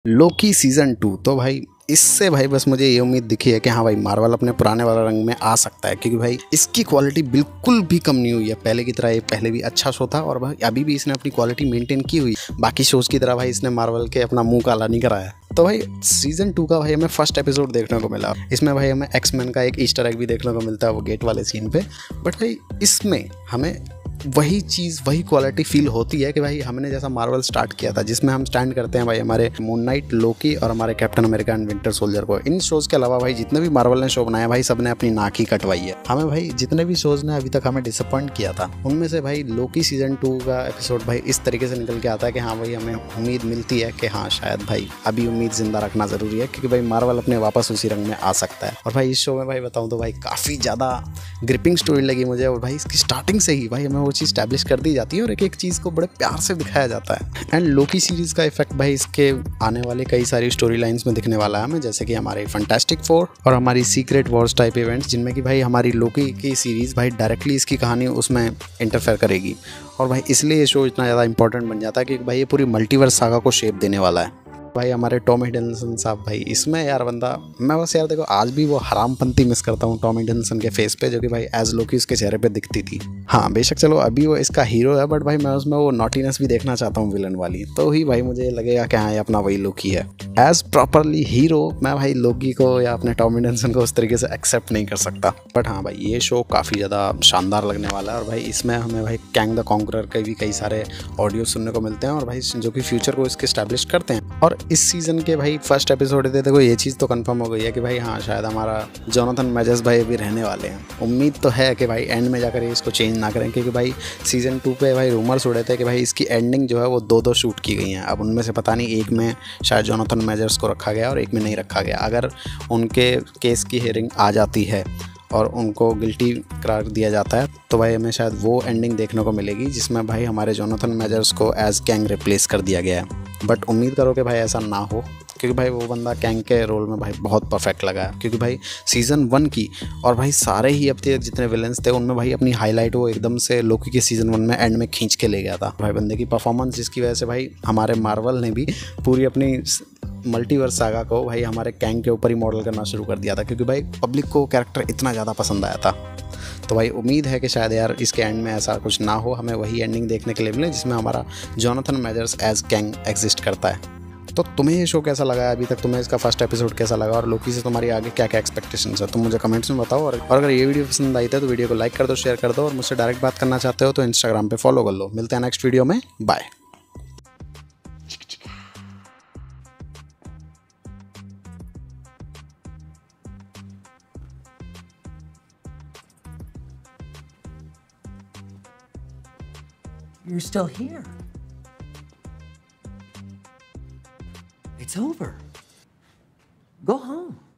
लोकी season 2 तो भाई इससे भाई बस मुझे ये उम्मीद दिखी है कि हाँ भाई मार्वल अपने पुराने वाला रंग में आ सकता है, क्योंकि भाई इसकी क्वालिटी बिल्कुल भी कम नहीं हुई है। पहले की तरह ये पहले भी अच्छा शो था और भाई अभी भी इसने अपनी क्वालिटी मेंटेन की हुई। बाकी शोज़ की तरह भाई इसने मार्वल के अपना मुंह काला नहीं कराया। तो भाई सीज़न 2 का भाई हमें फर्स्ट एपिसोड देखने को मिला। इसमें भाई हमें एक्समैन का एक ईस्टर एग भी देखने को मिलता है वो गेट वाले सीन पे। बट भाई इसमें हमें वही चीज़ वही क्वालिटी फील होती है कि भाई हमने जैसा मार्वल स्टार्ट किया था, जिसमें हम स्टैंड करते हैं भाई हमारे मून नाइट, लोकी और हमारे Captain America and Winter Soldier को। इन शोज़ के अलावा भाई जितने भी मार्वल ने शो बनाया भाई सबने अपनी नाक ही कटवाई है। हमें भाई जितने भी शोज़ ने अभी तक हमें डिसअपॉइंट किया था उनमें से भाई लोकी सीज़न 2 का एपिसोड भाई इस तरीके से निकल के आता है कि हाँ भाई हमें उम्मीद मिलती है कि हाँ शायद भाई अभी उम्मीद जिंदा रखना ज़रूरी है, क्योंकि भाई मार्वल अपने वापस उसी रंग में आ सकता है। और भाई इस शो में भाई बताऊँ तो भाई काफ़ी ज़्यादा ग्रिपिंग स्टोरी लगी मुझे। और भाई इसकी स्टार्टिंग से ही भाई हमें वो चीज़ स्टैब्लिश कर दी जाती है और एक एक चीज़ को बड़े प्यार से दिखाया जाता है। एंड लोकी सीरीज़ का इफेक्ट भाई इसके आने वाले कई सारी स्टोरी लाइन्स में दिखने वाला है हमें, जैसे कि हमारे फैंटास्टिक फोर और हमारी सीक्रेट वॉर्स टाइप इवेंट्स, जिनमें कि भाई हमारी लोकी की सीरीज़ भाई डायरेक्टली इसकी कहानी उसमें इंटरफेयर करेगी। और भाई इसलिए ये शो इतना ज़्यादा इंपॉर्टेंट बन जाता है कि भाई ये पूरी मल्टीवर्स सागा को शेप देने वाला है। भाई हमारे टॉम हिडलसन साहब भाई इसमें यार बंदा, मैं बस यार देखो आज भी वो हरामपंती मिस करता हूँ टॉम हिडलसन के फेस पे, जो कि भाई एज लोकी उसके चेहरे पे दिखती थी। हाँ बेशक चलो अभी वो इसका हीरो है, बट भाई मैं उसमें वो नॉटीनेस भी देखना चाहता हूँ विलन वाली, तो ही भाई मुझे लगेगा कि हाँ ये अपना वही लोकी है। एज प्रॉपरली हीरो मैं भाई लोकी को या अपने टॉम हिडलसन को उस तरीके से एक्सेप्ट नहीं कर सकता। बट हाँ भाई ये शो काफ़ी ज़्यादा शानदार लगने वाला है। और भाई इसमें हमें भाई कैंग द कॉन्करर के भी कई सारे ऑडियो सुनने को मिलते हैं और भाई जो कि फ्यूचर को इसके स्टैब्लिश करते हैं। और इस सीज़न के भाई फर्स्ट एपिसोड थे देखो ये चीज़ तो कंफर्म हो गई है कि भाई हाँ शायद हमारा जोनाथन मेजर्स भाई भी रहने वाले हैं। उम्मीद तो है कि भाई एंड में जाकर ये इसको चेंज ना करें, क्योंकि भाई सीज़न 2 पे भाई रूमर्स उड़े थे कि भाई इसकी एंडिंग जो है वो दो शूट की गई हैं। अब उनमें से पता नहीं एक में शायद जोनाथन मेजर्स को रखा गया और एक में नहीं रखा गया। अगर उनके केस की हियरिंग आ जाती है और उनको गिल्टी करार दिया जाता है तो भाई हमें शायद वो एंडिंग देखने को मिलेगी जिसमें भाई हमारे जोनाथन मेजर्स को एज कैंग रिप्लेस कर दिया गया है। बट उम्मीद करो कि भाई ऐसा ना हो, क्योंकि भाई वो बंदा कैंग के रोल में भाई बहुत परफेक्ट लगा है। क्योंकि भाई सीज़न 1 की और भाई सारे ही अब तक जितने विलन्स थे उनमें भाई अपनी हाईलाइट वो एकदम से लोकी के सीज़न 1 में एंड में खींच के ले गया था भाई बंदे की परफॉर्मेंस, जिसकी वजह से भाई हमारे मार्वल ने भी पूरी अपनी मल्टीवर्स सागा को भाई हमारे कैंग के ऊपर ही मॉडल करना शुरू कर दिया था, क्योंकि भाई पब्लिक को कैरेक्टर इतना ज़्यादा पसंद आया था। तो भाई उम्मीद है कि शायद यार इसके एंड में ऐसा कुछ ना हो, हमें वही एंडिंग देखने के लिए मिले जिसमें हमारा Jonathan Majors as Kang exist करता है। तो तुम्हें ये शो कैसा लगा है अभी तक, तुम्हें इसका फर्स्ट एपिसोड कैसा लगा और लोकी से तुम्हारी आगे क्या क्या एक्सपेक्टेशंस है तुम मुझे कमेंट्स में बताओ। और अगर ये वीडियो पसंद आई तो वीडियो को लाइक कर दो, शेयर कर दो, और मुझसे डायरेक्ट बात करना चाहते हो तो इंस्टाग्राम पे फॉलो कर लो। मिलते हैं नेक्स्ट वीडियो में, bye. You're still here. It's over. Go home.